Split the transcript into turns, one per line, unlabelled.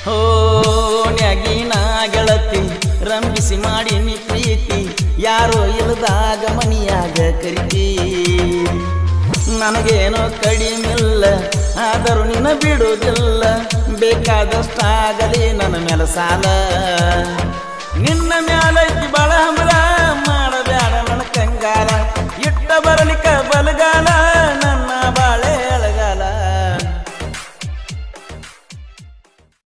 ಹೋ ನ್ಯಾಗಿನ ಗೆಳತಿ ರಂಬಿಸಿ ಮಾಡಿ ನೀ ಪ್ರೀತಿ ಯಾರೋ ಇಲ್ಲದಾಗ ಮನಿಯಾಗ ಕರಿತಿ ನನಗೇನೋ ಕಡಿಮಿಲ್ಲ ಆದರೂ ನಿನ್ನ ಬಿಡುವುದಿಲ್ಲ ಬೇಕಾದಷ್ಟಾಗಲಿ ನನ್ನ ಮೇಲೆ ಸಾಲ ನಿನ್ನ ಮ್ಯಾಲೈತಿ ಬಾಳ ಹಂಬಲ